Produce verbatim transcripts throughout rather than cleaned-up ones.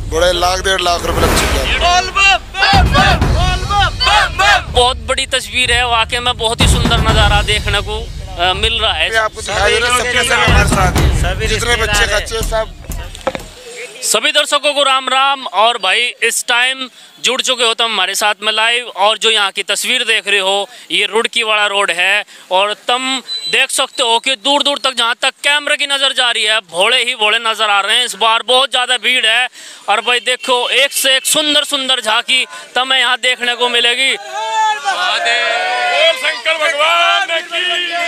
बड़े लाख डेढ़ लाख रुपए लग चुके हैं। बहुत बड़ी तस्वीर है, वाकई में बहुत ही सुंदर नज़ारा देखने को आ, मिल रहा है। आपको दिखाई दे रहा है, सबके सब हमारे साथ हैं, जितने बच्चे बच्चे सब। सभी दर्शकों को राम राम। और भाई इस टाइम जुड़ चुके हो तुम हमारे साथ में लाइव, और जो यहाँ की तस्वीर देख रहे हो ये रुड़कीवाड़ा रोड है, और तुम देख सकते हो कि दूर दूर तक जहाँ तक कैमरे की नज़र जा रही है भोले ही भोले नज़र आ रहे हैं। इस बार बहुत ज़्यादा भीड़ है, और भाई देखो एक से एक सुंदर सुंदर झांकी तुम्हें यहाँ देखने को मिलेगी। शंकर भगवान की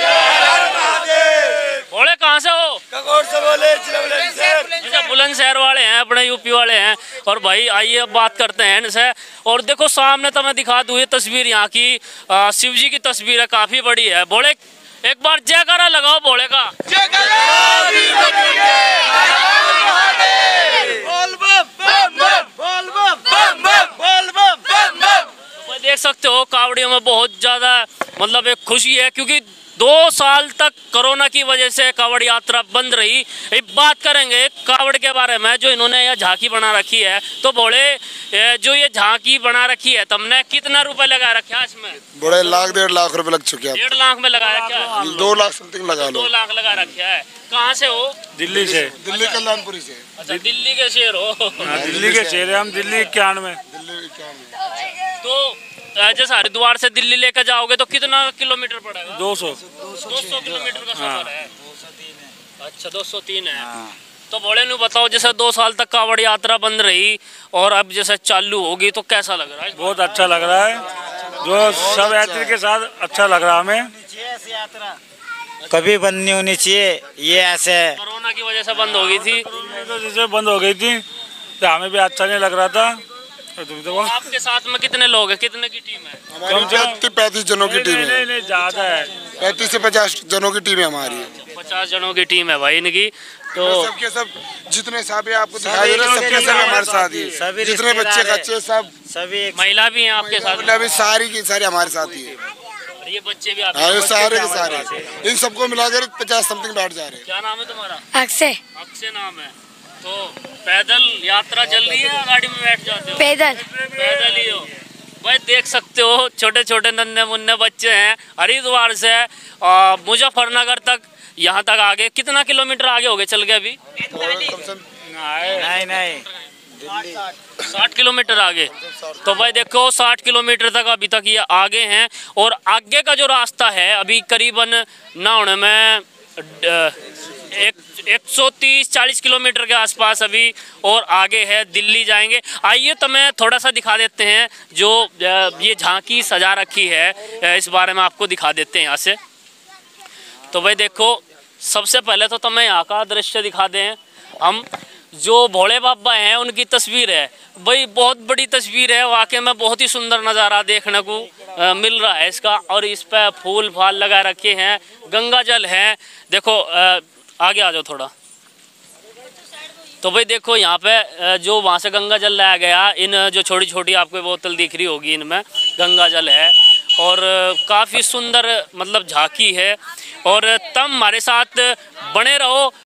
भोले कहाँ से हो? से बोले अच्छा, बुलंदशहर वाले हैं, अपने यूपी वाले हैं। और भाई आइए अब बात करते हैं इनसे। और देखो सामने तो मैं दिखा दूँ ये तस्वीर यहाँ की शिव जी की तस्वीर है, काफी बड़ी है। भोले एक बार जयकारा लगाओ भोले का। देख सकते हो कावड़ियों में बहुत ज्यादा मतलब एक खुशी है, क्योंकि दो साल तक कोरोना की वजह से कावड़ यात्रा बंद रही। एक बात करेंगे कावड़ के बारे में, जो इन्होंने यह झांकी बना रखी है। तो बोले जो ये झांकी बना रखी है तुमने कितना रुपए लगा रखा है इसमें? बड़े लाख डेढ़ लाख रुपए लग चुके हैं। डेढ़ लाख में लगा रखा है? दो लाख समथिंग लगा लो। दो लाख लगा रखा है। कहाँ से हो? दिल्ली से। दिल्ली कल्याणपुरी से। अच्छा, दिल्ली के शेर हो? दिल्ली के शेर है हम, दिल्ली इक्यानवे। तो जैसे हरिद्वार से दिल्ली लेकर जाओगे तो कितना किलोमीटर पड़ेगा? दो सौ दो सौ किलोमीटर का सफर है। अच्छा, दो सौ तीन है। हाँ। तो बोले नु बताओ, जैसे दो साल तक कावड़ यात्रा बंद रही और अब जैसे चालू होगी तो कैसा लग रहा है? बहुत अच्छा लग रहा है, जो सब यात्री के साथ अच्छा लग रहा है हमें। यात्रा कभी बंद नहीं होनी चाहिए, ये ऐसे कोरोना की वजह से बंद हो गई थी, तो जैसे बंद हो गई थी तो हमें भी अच्छा नहीं लग रहा था। तो आपके साथ में कितने लोग हैं, कितने की टीम है? हमारी पैंतीस जनों की टीम है। नहीं नहीं ज्यादा है, पैंतीस से पचास जनों की टीम है हमारी। पचास जनों की टीम है भाई इनकी। तो सबके सब जितने साहब आपको दिखाई दे रहे हैं, सबके सब हमारे साथ ही है, जितने बच्चे बच्चे सब। सभी महिला भी हैं आपके साथ? अभी सारी की सारी हमारे साथ ही है। ये बच्चे भी हाँ, ये सारे के सारे इन सबको मिलाकर पचास समथिंग बैठ जा रहे हैं। क्या नाम है तुम्हारा? अक्षय। अक्षय नाम है। तो पैदल यात्रा चल रही है, गाड़ी में बैठ जाते हो? पैदल पैदल ही हो भाई। देख सकते हो छोटे छोटे नन्हे मुन्ने बच्चे हैं। हरिद्वार से मुजफ्फरनगर तक, यहाँ तक आगे कितना किलोमीटर आगे हो गए चल गए अभी? नहीं नहीं साठ किलोमीटर आगे। तो भाई देखो साठ किलोमीटर तक अभी तक ये आगे हैं, और आगे का जो रास्ता है अभी करीबन ना होने में एक एक सौ तीस चालीस किलोमीटर के आसपास अभी और आगे है, दिल्ली जाएंगे। आइए तो मैं थोड़ा सा दिखा देते हैं जो ये झांकी सजा रखी है, इस बारे में आपको दिखा देते हैं यहाँ से। तो भाई देखो सबसे पहले तो तुम्हें यहाँ का दृश्य दिखा दें हम। जो भोले बाबा हैं उनकी तस्वीर है भाई, बहुत बड़ी तस्वीर है, वाकई में बहुत ही सुंदर नज़ारा देखने को आ, मिल रहा है इसका। और इस पर फूल फाल लगा रखे हैं, गंगा जल है। देखो आ, आगे आ जाओ थोड़ा। तो भाई देखो यहाँ पे जो वहाँ से गंगा जल लाया गया, इन जो छोटी छोटी आपको बोतल दिख रही होगी इनमें गंगा जल है, और काफ़ी सुंदर मतलब झांकी है। और तुम हमारे साथ बने रहो,